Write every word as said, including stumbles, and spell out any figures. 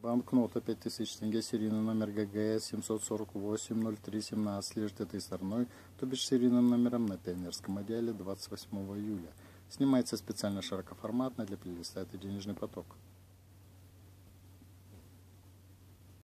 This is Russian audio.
Банкнота пять тысяч тенге, серийный номер ГГС семьсот сорок восемь ноль три семнадцать, лежит этой стороной, то бишь серийным номером на Пионерском отделе двадцать восьмого июля. Снимается специально широкоформатно для плейлиста «Это денежный поток».